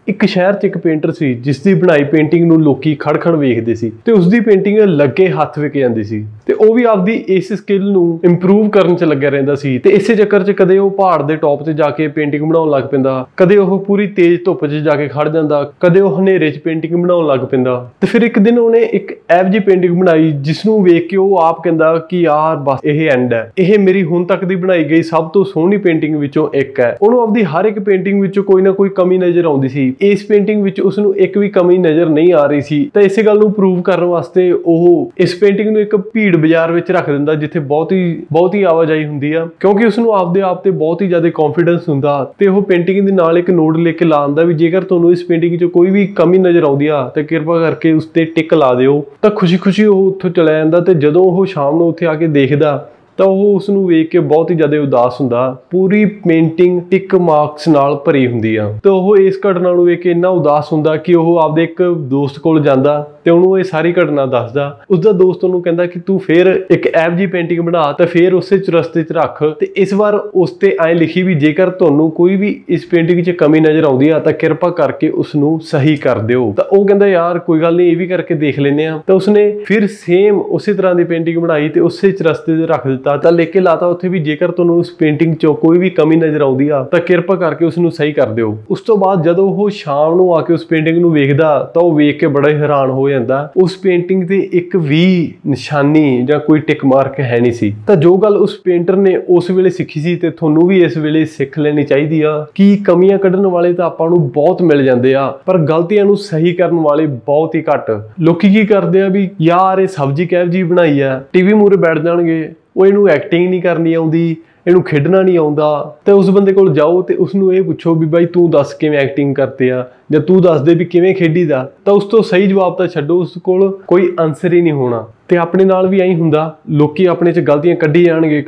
ਇੱਕ ਸ਼ਹਿਰ 'ਚ ਇੱਕ ਪੇਂਟਰ ਸੀ ਜਿਸ ਦੀ ਬਣਾਈ ਪੇਂਟਿੰਗ ਨੂੰ ਲੋਕੀ ਖੜ-ਖੜ ਵੇਖਦੇ ਸੀ ਤੇ ਉਸ ਦੀ ਪੇਂਟਿੰਗ ਲੱਗੇ ਹੱਥ ਵਿਕ ਜਾਂਦੀ ਸੀ ਤੇ ਉਹ ਵੀ ਆਪਦੀ ਇਸ ਸਕਿੱਲ ਨੂੰ ਇੰਪਰੂਵ ਕਰਨ 'ਚ ਲੱਗਿਆ ਰਹਿੰਦਾ ਸੀ ਤੇ ਇਸੇ ਚੱਕਰ 'ਚ ਕਦੇ ਉਹ ਪਹਾੜ ਦੇ ਟੌਪ ਤੇ ਜਾ ਕੇ ਪੇਂਟਿੰਗ ਬਣਾਉਣ ਲੱਗ ਪੈਂਦਾ, ਕਦੇ ਉਹ ਪੂਰੀ ਤੇਜ਼ ਧੁੱਪ 'ਚ ਜਾ ਕੇ ਖੜ ਜਾਂਦਾ, ਕਦੇ ਉਹ ਹਨੇਰੇ 'ਚ ਪੇਂਟਿੰਗ ਬਣਾਉਣ ਲੱਗ ਪੈਂਦਾ ਤੇ ਫਿਰ ਇੱਕ ਦਿਨ ਉਹਨੇ ਇੱਕ ਇਹੋ ਜਿਹੀ ਪੇਂਟਿੰਗ ਬਣਾਈ ਜਿਸ ਨੂੰ ਵੇਖ ਕੇ ਉਹ ਆਪ ਕਹਿੰਦਾ ਕਿ ਯਾਰ ਬਸ ਇਹ ਐਂਡ ਹੈ, ਇਹ ਮੇਰੀ ਹੁਣ ਤੱਕ ਦੀ ਬਣਾਈ ਗਈ ਸਭ ਤੋਂ ਸੋਹਣੀ ਪੇਂਟਿੰਗ ਵਿੱਚੋਂ ਇੱਕ ਹੈ। ਉਹਨੂੰ ਆਪਦੀ ਹਰ ਇੱਕ ਪੇਂਟਿੰਗ ਵਿੱਚੋਂ ਕੋਈ ਨਾ ਕੋਈ ਕਮੀ ਨਜ਼ਰ ਆਉਂਦੀ ਸੀ, ਇਸ ਪੇਂਟਿੰਗ ਵਿੱਚ ਉਸ ਨੂੰ ਇੱਕ ਵੀ ਕਮੀ ਨਜ਼ਰ ਨਹੀਂ ਆ ਰਹੀ ਸੀ ਤਾਂ ਇਸੇ ਗੱਲ ਨੂੰ ਪ੍ਰੂਵ ਕਰਨ ਵਾਸਤੇ ਉਹ ਇਸ ਪੇਂਟਿੰਗ ਨੂੰ ਇੱਕ ਭੀੜ ਬਾਜ਼ਾਰ ਵਿੱਚ ਰੱਖ ਦਿੰਦਾ ਜਿੱਥੇ ਬਹੁਤ ਹੀ ਆਵਾਜਾਈ ਹੁੰਦੀ ਆ, ਕਿਉਂਕਿ ਉਸ ਨੂੰ ਆਪਦੇ ਆਪ ਤੇ ਬਹੁਤ ਹੀ ਜ਼ਿਆਦਾ ਕੌਨਫੀਡੈਂਸ ਹੁੰਦਾ ਤੇ ਉਹ ਪੇਂਟਿੰਗ ਦੇ ਨਾਲ ਇੱਕ ਨੋਟ ਲਿਖ ਕੇ ਲਾ ਦਿੰਦਾ ਵੀ ਜੇਕਰ ਤੁਹਾਨੂੰ ਇਸ ਪੇਂਟਿੰਗ 'ਚ ਕੋਈ ਵੀ ਕਮੀ ਨਜ਼ਰ ਆਉਂਦੀ ਆ ਤਾਂ ਕਿਰਪਾ ਕਰਕੇ ਉਸ ਤੇ ਟਿਕ ਲਾ ਦਿਓ। ਤਾਂ ਖੁਸ਼ੀ-ਖੁਸ਼ੀ ਉਹ ਉੱਥੋਂ ਚਲਾ ਜਾਂਦਾ ਤੇ ਜਦੋਂ ਉਹ ਸ਼ਾਮ ਨੂੰ ਉੱਥੇ ਆ ਕੇ ਦੇਖਦਾ ਤਾਂ ਉਹ ਉਸ ਨੂੰ ਵੇਖ ਕੇ ਬਹੁਤ ਹੀ ਜ਼ਿਆਦਾ ਉਦਾਸ ਹੁੰਦਾ। ਪੂਰੀ ਪੇਂਟਿੰਗ ਟਿਕ ਮਾਰਕਸ ਨਾਲ ਭਰੀ ਹੁੰਦੀ ਆ ਤੇ ਉਹ ਇਸ ਘਟਨਾ ਨੂੰ ਵੇਖ ਕੇ ਇੰਨਾ ਉਦਾਸ ਹੁੰਦਾ ਕਿ ਉਹ ਆਪਦੇ ਇੱਕ ਦੋਸਤ ਕੋਲ ਜਾਂਦਾ ਤੇ ਉਹਨੂੰ ਇਹ ਸਾਰੀ ਘਟਨਾ ਦੱਸਦਾ। ਉਸਦਾ ਦੋਸਤ ਉਹਨੂੰ ਕਹਿੰਦਾ ਕਿ ਤੂੰ ਫੇਰ ਇੱਕ ਇਹੋ ਜਿਹੀ ਪੇਂਟਿੰਗ ਬਣਾ ਤੇ ਫੇਰ ਉਸੇ ਚੁਰਸਤੇ 'ਚ ਰੱਖ ਤੇ ਇਸ ਵਾਰ ਉਸ ਤੇ ਐਂ ਲਿਖੀ ਵੀ ਜੇਕਰ ਤੁਹਾਨੂੰ ਕੋਈ ਵੀ ਇਸ ਪੇਂਟਿੰਗ 'ਚ ਕਮੀ ਨਜ਼ਰ ਆਉਂਦੀ ਆ ਤਾਂ ਕਿਰਪਾ ਕਰਕੇ ਉਸ ਨੂੰ ਸਹੀ ਕਰ ਦਿਓ। ਤਾਂ ਉਹ ਕਹਿੰਦਾ ਯਾਰ ਕੋਈ ਗੱਲ ਨਹੀਂ, ਇਹ ਵੀ ਕਰਕੇ ਦੇਖ ਲੈਂਦੇ ਆ। ਤਾਂ ਉਸਨੇ ਫਿਰ ਸੇਮ ਉਸੇ ਤਰ੍ਹਾਂ ਦੀ ਪੇਂਟਿੰਗ ਬਣਾਈ ਤੇ ਉਸੇ ਚੁਰਸਤੇ 'ਤੇ ਰੱਖ ਤਾਂ ਲਿਖ ਕੇ ਲਾਤਾ ਉੱਥੇ ਵੀ ਜੇਕਰ ਤੁਹਾਨੂੰ ਉਸ ਪੇਂਟਿੰਗ 'ਚੋਂ ਕੋਈ ਵੀ ਕਮੀ ਨਜ਼ਰ ਆਉਂਦੀ ਆ ਤਾਂ ਕਿਰਪਾ ਕਰਕੇ ਉਸ ਨੂੰ ਸਹੀ ਕਰ ਦਿਓ। ਉਸ ਤੋਂ ਬਾਅਦ ਜਦੋਂ ਉਹ ਸ਼ਾਮ ਨੂੰ ਆ ਕੇ ਉਸ ਪੇਂਟਿੰਗ ਨੂੰ ਵੇਖਦਾ ਤਾਂ ਉਹ ਵੇਖ ਕੇ ਬੜਾ ਹੀ ਹੈਰਾਨ ਹੋ ਜਾਂਦਾ। ਉਸ ਪੇਂਟਿੰਗ ਤੇ ਇੱਕ ਵੀ ਨਿਸ਼ਾਨੀ ਜਾਂ ਕੋਈ ਟਿਕ ਮਾਰਕ ਹੈ ਨਹੀਂ ਸੀ। ਤਾਂ ਜੋ ਗੱਲ ਉਸ ਪੇਂਟਰ ਨੇ ਉਸ ਵੇਲੇ ਸਿੱਖੀ ਸੀ ਤੇ ਤੁਹਾਨੂੰ ਵੀ ਇਸ ਵੇਲੇ ਸਿੱਖ ਲੈਣੀ ਚਾਹੀਦੀ ਆ ਕਿ ਕਮੀਆਂ ਕੱਢਣ ਵਾਲੇ ਤਾਂ ਆਪਾਂ ਨੂੰ ਬਹੁਤ ਮਿਲ ਜਾਂਦੇ ਆ ਪਰ ਗਲਤੀਆਂ ਨੂੰ ਸਹੀ ਕਰਨ ਵਾਲੇ ਬਹੁਤ ਹੀ ਘੱਟ। ਲੋਕੀ ਕੀ ਕਰਦੇ ਆ ਵੀ ਯਾਰ ਇਹ ਸਬਜ਼ੀ ਕਿਹੋ ਜਿਹੀ ਬਣਾਈ ਆ, ਟੀਵੀ ਮੂਹਰੇ ਬੈਠ ਜਾਣਗੇ, ਉਹ ਇਹਨੂੰ ਐਕਟਿੰਗ ਨਹੀਂ ਕਰਨੀ ਆਉਂਦੀ, ਇਹਨੂੰ ਖੇਡਣਾ ਨਹੀਂ ਆਉਂਦਾ। ਤੇ ਉਸ ਬੰਦੇ ਕੋਲ ਜਾਓ ਤੇ ਉਸਨੂੰ ਇਹ ਪੁੱਛੋ ਵੀ ਬਾਈ ਤੂੰ ਦੱਸ ਕਿਵੇਂ ਐਕਟਿੰਗ ਕਰਦੇ ਆ ਜਾਂ ਤੂੰ ਦੱਸ ਦੇ ਵੀ ਕਿਵੇਂ ਖੇਡੀਦਾ, ਤਾਂ ਉਸ ਤੋਂ ਸਹੀ ਜਵਾਬ ਤਾਂ ਛੱਡੋ, ਉਸ ਕੋਲ ਕੋਈ ਆਨਸਰ ਹੀ ਨਹੀਂ ਹੋਣਾ। ਤੇ ਆਪਣੇ ਨਾਲ ਵੀ ਐਂ ਹੁੰਦਾ, ਲੋਕੀ ਆਪਣੇ 'ਚ ਗਲਤੀਆਂ ਕੱਢੀ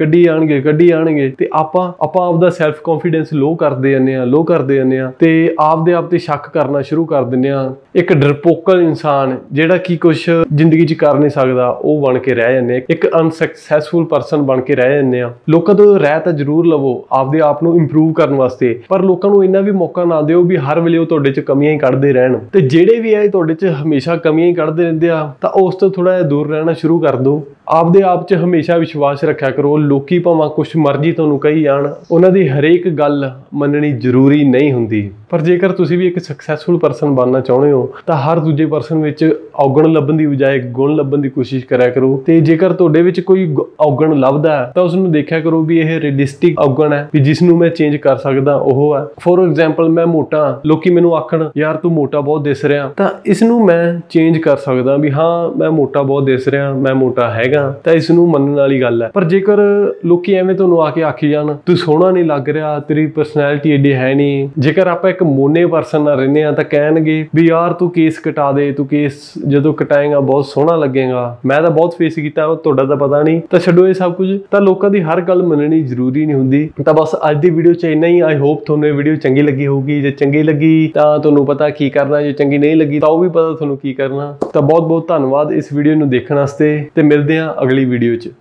ਜਾਣਗੇ ਤੇ ਆਪਾਂ ਆਪਦਾ ਸੈਲਫ ਕੌਨਫੀਡੈਂਸ ਲੋ ਕਰਦੇ ਜਾਂਦੇ ਆ ਤੇ ਆਪਦੇ ਆਪ ਤੇ ਸ਼ੱਕ ਕਰਨਾ ਸ਼ੁਰੂ ਕਰ ਦਿੰਦੇ ਆ। ਇੱਕ ਡਰਪੋਕਲ ਇਨਸਾਨ ਜਿਹੜਾ ਕਿ ਕੁਛ ਜ਼ਿੰਦਗੀ 'ਚ ਕਰ ਨਹੀਂ ਸਕਦਾ ਉਹ ਬਣ ਕੇ ਰਹਿ ਜਾਂਦੇ ਆ, ਇੱਕ ਅਨਸਕਸੈਸਫੁਲ ਪਰਸਨ ਬਣ ਕੇ ਰਹਿ ਜਾਂਦੇ ਆ। ਲੋਕਾਂ ਤੋਂ ਰਾਇ ਤਾਂ ਜ਼ਰੂਰ ਲਵੋ ਆਪਦੇ ਆਪ ਨੂੰ ਇੰਪਰੂਵ ਕਰਨ ਵਾਸਤੇ, ਪਰ ਲੋਕਾਂ ਨੂੰ ਇੰਨਾ ਵੀ ਮੌਕਾ ਨਾ ਦਿਓ ਵੀ ਹਰ ਵੇਲੇ ਉਹ ਤੁਹਾਡੇ 'ਚ ਕਮੀਆਂ ਹੀ ਕੱਢਦੇ ਰਹਿਣ। ਤੇ ਜਿਹੜੇ ਵੀ ਆ ਤੁਹਾਡੇ 'ਚ ਹਮੇਸ਼ਾ ਕਮੀਆਂ ਹੀ ਕੱਢਦੇ ਰਹਿੰਦੇ ਆ ਤਾਂ ਉਸ ਤੋਂ ਥੋੜਾ ਜਿਹਾ ਦੂਰ ਰਹਿਣਾ ਸ਼ੁਰੂ ਕਰ ਦਿਓ। ਆਪਦੇ ਆਪ 'ਚ ਹਮੇਸ਼ਾ ਵਿਸ਼ਵਾਸ ਰੱਖਿਆ ਕਰੋ। ਲੋਕੀ ਭਾਵੇਂ ਕੁਛ ਮਰਜ਼ੀ ਤੁਹਾਨੂੰ ਕਹੀ ਜਾਣ, ਉਹਨਾਂ ਦੀ ਹਰੇਕ ਗੱਲ ਮੰਨਣੀ ਜ਼ਰੂਰੀ ਨਹੀਂ ਹੁੰਦੀ। ਪਰ ਜੇਕਰ ਤੁਸੀਂ ਵੀ ਇੱਕ ਸਕਸੈਸਫੁਲ ਪਰਸਨ ਬਣਨਾ ਚਾਹੁੰਦੇ ਹੋ ਤਾਂ ਹਰ ਦੂਜੇ ਪਰਸਨ ਵਿੱਚ ਔਗਣ ਲੱਭਣ ਦੀ ਬਜਾਏ ਗੁਣ ਲੱਭਣ ਦੀ ਕੋਸ਼ਿਸ਼ ਕਰਿਆ ਕਰੋ। ਤੇ ਜੇਕਰ ਤੁਹਾਡੇ ਵਿੱਚ ਕੋਈ ਔਗਣ ਲੱਭਦਾ ਤਾਂ ਉਸ ਨੂੰ ਦੇਖਿਆ ਕਰੋ ਵੀ ਇਹ ਰੀਅਲਿਸਟਿਕ ਔਗਣ ਹੈ ਵੀ ਜਿਸ ਨੂੰ ਮੈਂ ਚੇਂਜ ਕਰ ਸਕਦਾ ਉਹ ਹੈ। ਫੋਰ ਐਗਜ਼ਾਮਪਲ ਮੈਂ ਮੋਟਾ, ਲੋਕੀ ਮੈਨੂੰ ਆਖਣ ਯਾਰ ਤੂੰ ਮੋਟਾ ਬਹੁਤ ਦਿਸ ਰਿਹਾ, ਤਾਂ ਇਸ ਨੂੰ ਮੈਂ ਚੇਂਜ ਕਰ ਸਕਦਾ ਵੀ ਹਾਂ ਮੈਂ ਮੋਟਾ ਬਹੁਤ ਦਿਸ ਰਿਹਾ, ਮੈਂ ਮੋਟਾ ਹੈਗਾ, ਤਾਂ ਇਸ ਨੂੰ ਮੰਨਣ ਵਾਲੀ ਗੱਲ ਹੈ। ਪਰ ਜੇਕਰ ਲੋਕੀ ਐਵੇਂ ਤੁਹਾਨੂੰ ਆ ਕੇ ਆਖੀ ਜਾਣ ਤੂੰ ਸੋਹਣਾ ਨਹੀਂ ਲੱਗ ਰਿਹਾ, ਤੇਰੀ ਪਰਸਨੈਲਿਟੀ ਏਡੀ ਹੈ ਨਹੀਂ, ਜੇਕਰ ਆਪਾਂ ਇੱਕ ਮੋਨੇ ਪਰਸਨ ਨਾਲ ਰਹਿੰਦੇ ਆ ਤਾਂ ਕਹਿਣਗੇ ਵੀ ਯਾਰ ਤੂੰ ਕੇਸ ਕਟਾ ਦੇ, ਤੂੰ ਕੇਸ ਜਦੋਂ ਕਟਾਏਗਾ ਬਹੁਤ ਸੋਹਣਾ ਲੱਗੇਗਾ। ਮੈਂ ਤਾਂ ਬਹੁਤ ਫੇਸ ਕੀਤਾ, ਤੁਹਾਡਾ ਤਾਂ ਪਤਾ ਨਹੀਂ। ਤਾਂ ਛੱਡੋ ਇਹ ਸਭ ਕੁਝ, ਤਾਂ ਲੋਕਾਂ ਦੀ ਹਰ ਗੱਲ ਮੰਨਣੀ ਜ਼ਰੂਰੀ ਨਹੀਂ ਹੁੰਦੀ। ਤਾਂ ਬਸ ਅੱਜ ਦੀ ਵੀਡੀਓ 'ਚ ਇੰਨਾ ਹੀ। ਆਈ ਹੋਪ ਤੁਹਾਨੂੰ ਇਹ ਵੀਡੀਓ ਚੰਗੀ ਲੱਗੀ ਹੋਊਗੀ। ਜੇ ਚੰਗੀ ਲੱਗੀ ਤਾਂ ਤੁਹਾਨੂੰ ਪਤਾ ਕੀ ਕਰਨਾ, ਜੇ ਚੰਗੀ ਨਹੀਂ ਲੱਗੀ ਤਾਂ ਉਹ ਵੀ ਪਤਾ ਤੁਹਾਨੂੰ ਕੀ ਕਰਨਾ। ਤਾਂ ਬਹੁਤ ਬਹੁਤ ਧੰਨਵਾਦ ਇਸ ਵੀਡੀਓ ਨੂੰ ਦੇਖਣ ਵਾਸਤੇ ਤੇ ਮਿਲਦੇ ਹਾਂ ਅਗਲੀ ਵੀਡੀਓ 'ਚ।